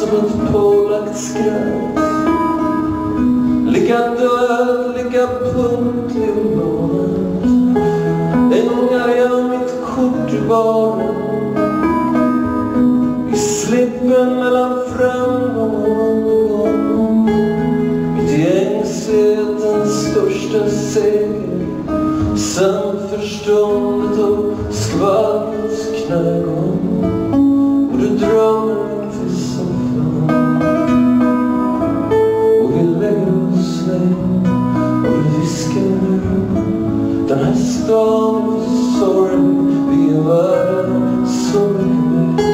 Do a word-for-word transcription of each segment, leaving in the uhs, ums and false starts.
som ett pålagt skratt. Lika död, lika punktlig och lånad. Ängar jag mitt kort i baren, i slippen mellan framgång och undergång. Mitt gängsetens största seger, samförståndet och skvallrets knägång. Och du drar mig till soffan och vi lägger oss ner och du viskar: den här staden är för sorg, vi är värda så mycket mer.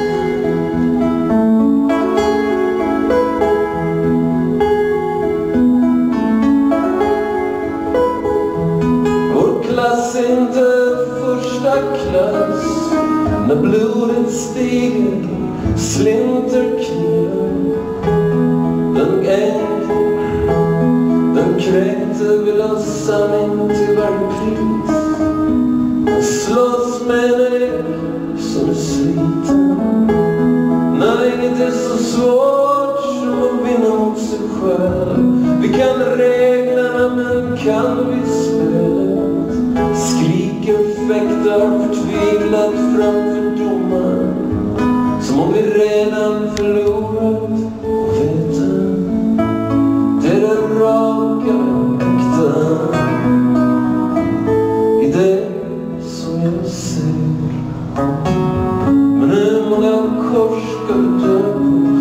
Vår klass är inte första klass. När blodet stiger, slinterkniven. Den ängel, den kränkte vill ha sanning till varje pris. Den slåss med en el som är sliten. När inget är så svårt som att vinna mot sig själv. Vi kan reglerna men kan vi spelet? Skriker, fäktar förtvivlat framför domaren, som om vi redan förlorat och veta. Det är det raka och äkta i det som jag ser. Men hur många kors ska du dö på?